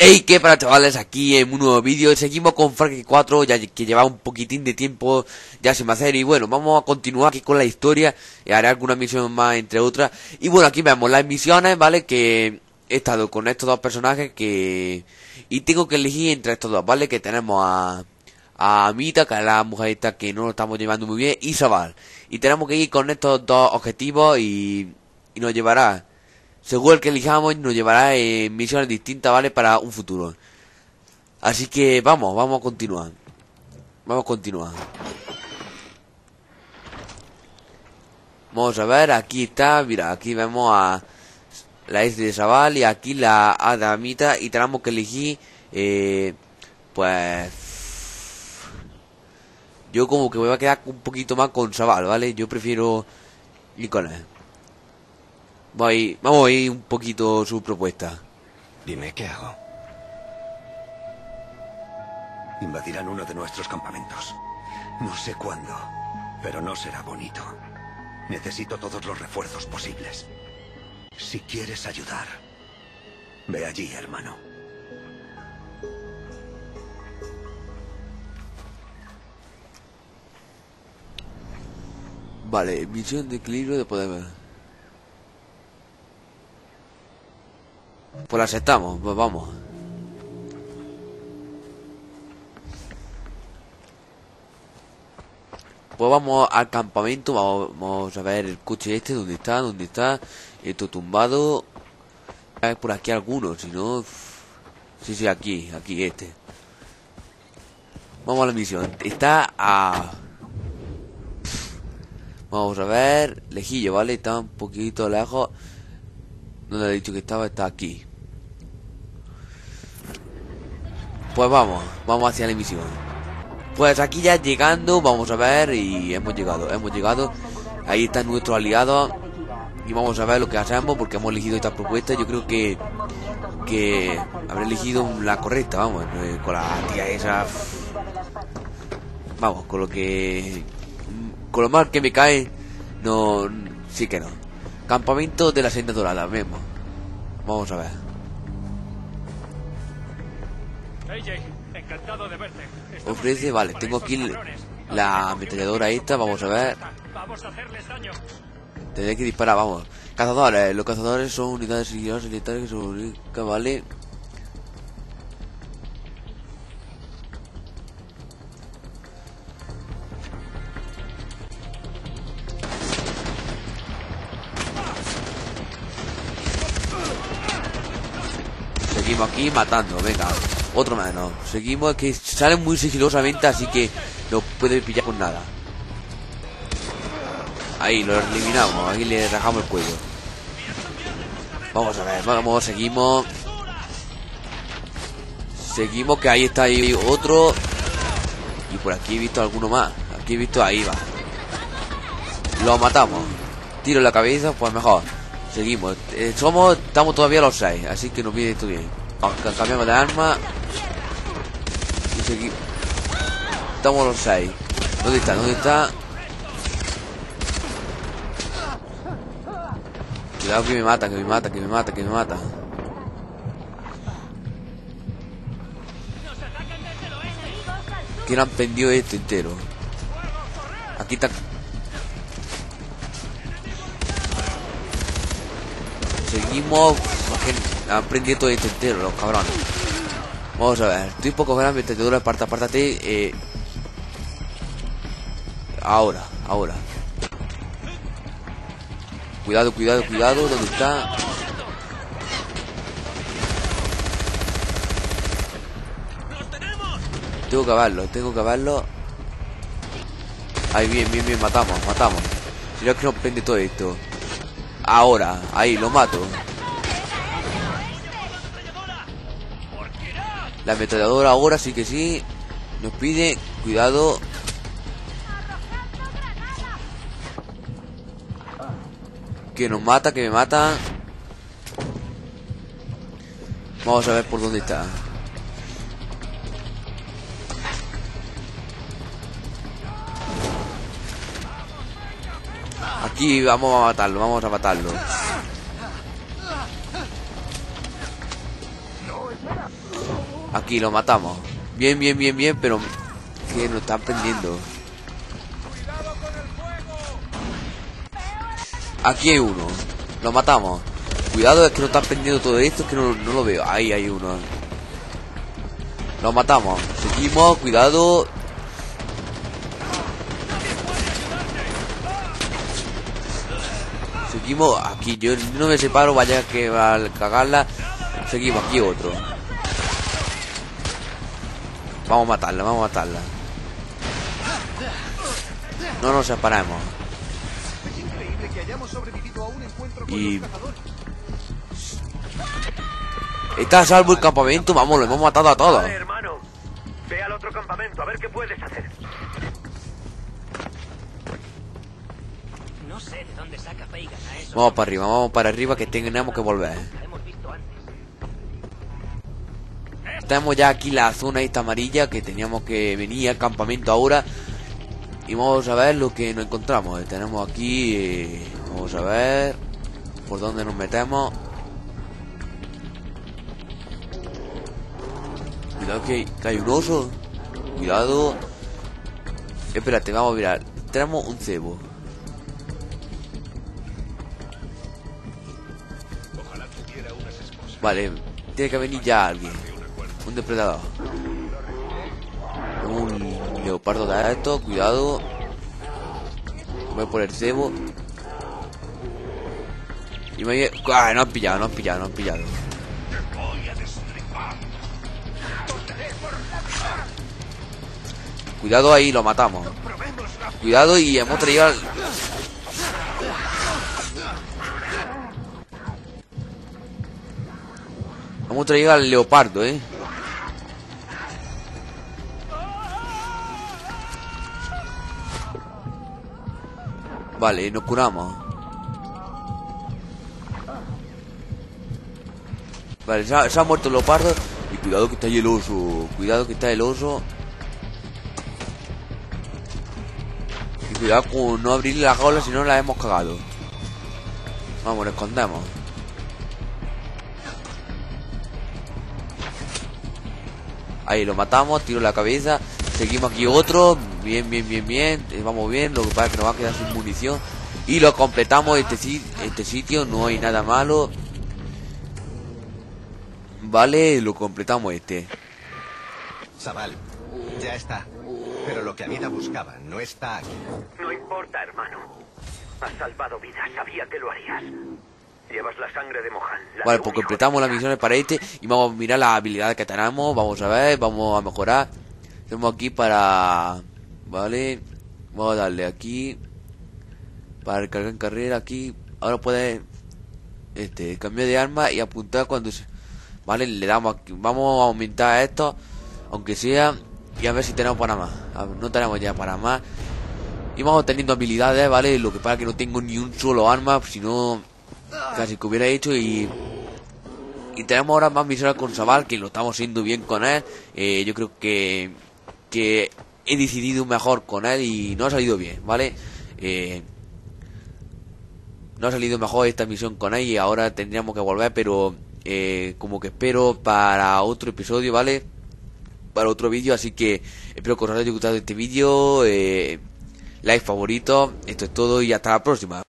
Hey, qué para chavales, aquí en un nuevo vídeo. Seguimos con Far Cry 4, ya que lleva un poquitín de tiempo ya sin hacer. Y bueno, vamos a continuar aquí con la historia. Y haré alguna misión más, entre otras. Y bueno, aquí vemos las misiones, ¿vale? Que he estado con estos dos personajes y tengo que elegir entre estos dos, ¿vale? Que tenemos a Amita, que es la mujer esta que no lo estamos llevando muy bien, y Sabal. Y tenemos que ir con estos dos objetivos y nos llevará... Según el que elijamos, nos llevará en misiones distintas, ¿vale? Para un futuro. Así que vamos a continuar. Vamos a continuar. Vamos a ver, aquí está, mira, aquí vemos a la S de Sabal y aquí la A de Amita. Y tenemos que elegir, pues... Yo como que me voy a quedar un poquito más con Sabal, ¿vale? Yo prefiero ir con él. Vamos a ir un poquito su propuesta. Dime, ¿qué hago? Invadirán uno de nuestros campamentos. No sé cuándo, pero no será bonito. Necesito todos los refuerzos posibles. Si quieres ayudar, ve allí, hermano. Vale, misión de equilibrio de poder. Pues la aceptamos, pues vamos. Pues vamos al campamento, vamos a ver el coche este, dónde está, esto tumbado. Hay por aquí algunos, si no... Sí, aquí este. Vamos a la misión, está a... Vamos a ver, lejillo, ¿vale? Está un poquito lejos. Donde he dicho que estaba, está aquí. Pues vamos hacia la misión. Pues aquí ya llegando, vamos a ver, y hemos llegado. Ahí están nuestros aliados. Y vamos a ver lo que hacemos, porque hemos elegido esta propuesta. Yo creo que habré elegido la correcta, vamos, con la tía esa. Vamos, con lo mal que me cae, no, sí que no. Campamento de la senda dorada, vemos. Vamos a ver. AJ, encantado de verte. Ofrece, vale, tengo aquí la ametralladora esta, vamos a ver. Vamos a hacerles daño. Tendré que disparar, vamos. Cazadores, los cazadores son unidades sigilosas militares que se ubican, vale. Seguimos aquí matando, venga. Otro menos. Seguimos, que salen muy sigilosamente, así que no puede pillar con nada. Ahí, lo eliminamos. Aquí le rajamos el cuello. Vamos a ver, seguimos. Seguimos, que ahí está ahí otro. Y por aquí he visto alguno más. Aquí he visto, ahí va. Lo matamos. Tiro en la cabeza, pues mejor. Seguimos. Estamos todavía los 6, así que nos viene esto bien. Cambiamos de arma. Y seguimos. Estamos los 6. ¿Dónde está? Cuidado que me mata. ¿Quién han prendido esto entero? Aquí está. Seguimos. Han prendido todo esto entero, los cabrones. Vamos a ver. Estoy un poco grande, metedura, apártate. Ahora. Cuidado, ¿dónde está? Tengo que verlo. Ahí, bien, matamos. Si no es que nos prende todo esto. Ahora, ahí, lo mato. La ametralladora ahora sí que sí. Nos pide, cuidado. Que nos mata, que me mata. Vamos a ver por dónde está. Aquí vamos a matarlo. Aquí lo matamos. Bien, bien, bien, bien, pero que nos están prendiendo. Aquí hay uno. Lo matamos. Cuidado, es que nos están prendiendo todo esto, es que no lo veo. Ahí hay uno. Lo matamos. Seguimos, cuidado. Seguimos aquí. Yo no me separo, vaya que va a cagarla. Seguimos, aquí otro. Vamos a matarla, vamos a matarla. No nos separemos. Es increíble que hayamos sobrevivido a un encuentro con Y... los cazadores. está a salvo el campamento, vamos, lo hemos matado a todos. Vale, hermano. Ve al otro campamento a ver qué puedes hacer. No sé de dónde saca Feigan a eso. Vamos para arriba que tenemos que volver. La hemos visto antes. Tenemos ya aquí la zona esta amarilla que teníamos que venir al campamento ahora. Y vamos a ver lo que nos encontramos. Tenemos aquí... vamos a ver... por dónde nos metemos. Cuidado que hay un oso. Cuidado. Espérate, vamos a mirar. Tenemos un cebo. Vale, tiene que venir ya alguien. Un depredador. Un leopardo de esto, cuidado. Voy por el cebo. Y me... ¡ah! No han pillado, no han pillado, no han pillado. Cuidado ahí, lo matamos. Cuidado y hemos traído al... hemos traído al leopardo, Vale, nos curamos. Vale, se ha muerto el leopardo. Y cuidado que está ahí el oso. Cuidado que está el oso. Y cuidado con no abrirle la jaula, si no la hemos cagado. Vamos, nos escondemos. Ahí lo matamos, tiro la cabeza. Seguimos aquí otro. Bien, bien, bien, bien. Vamos bien, lo que pasa es que nos va a quedar sin munición. Y lo completamos este sitio, no hay nada malo. Vale, lo completamos este. Zabal, ya está. Pero lo que Amida buscaba no está aquí. No importa, hermano. Has salvado vidas, sabía que lo harías. Llevas la sangre de Mohan. Vale, pues completamos las misiones para este. Y vamos a mirar las habilidades que tenemos. Vamos a ver, vamos a mejorar. Tenemos aquí para... vale. Vamos a darle aquí. Para recargar en carrera aquí. Ahora puede... cambiar de arma y apuntar cuando se... vale, le damos aquí. Vamos a aumentar esto. Aunque sea... y a ver si tenemos para más. No tenemos ya para más. Y vamos teniendo habilidades, ¿vale? Lo que pasa es que no tengo ni un solo arma. Si no... casi que hubiera hecho y tenemos ahora más misiones con Zabal, que lo estamos haciendo bien con él. Yo creo que he decidido mejor con él y no ha salido bien, ¿vale? No ha salido mejor esta misión con él y ahora tendríamos que volver, pero como que espero para otro episodio, ¿vale? Para otro vídeo, así que espero que os haya gustado este vídeo. Like, favorito, esto es todo y hasta la próxima.